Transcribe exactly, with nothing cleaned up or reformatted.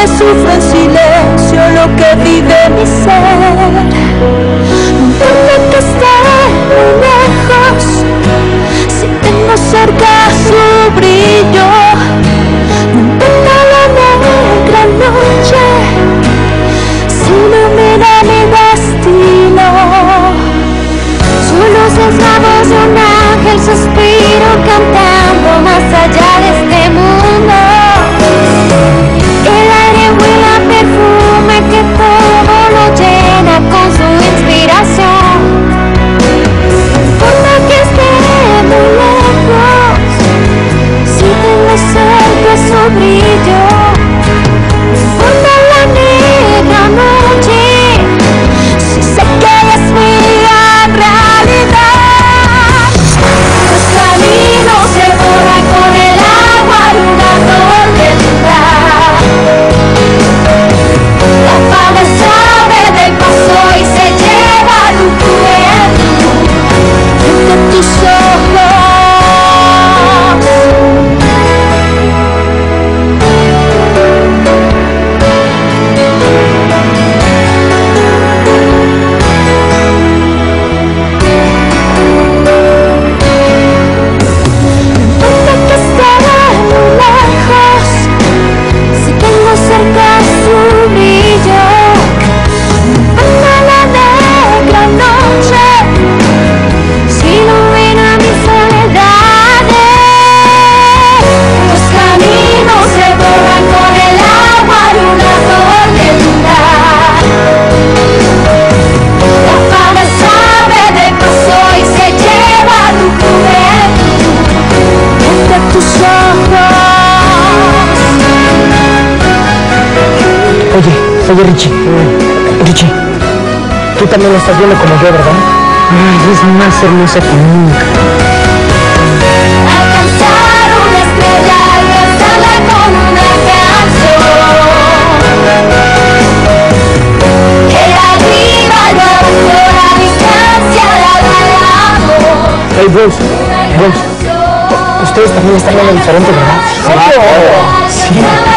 que sufro en silencio lo que vive mi ser. Tengo que estar muy lejos si tengo cerca su brillo. No importa la negra noche si ilumina mi destino. Su luz es la voz de un ángel, suspiro cantando más allá de este mundo. El aire huele a perfume que todo lo llena con su inspiración. No importa que esté muy lejos si tengo cerca su brillo. No importa la negra noche si sé que ella es mía en realidad. Los caminos se borran con el agua de una tormenta. La fama sabe del paso y se lleva tu juventud entre tus ojos. Oye, oye Richie, Richie, tú también lo estás viendo como yo, ¿verdad? Ay, es más hermosa que nunca. Alcanzar una estrella, alcanzarla con una canción. Que arriba y abajo la distancia la amor. Hey, Bruce, Bruce, ustedes también están viendo diferente, ¿verdad? Sí. Sí.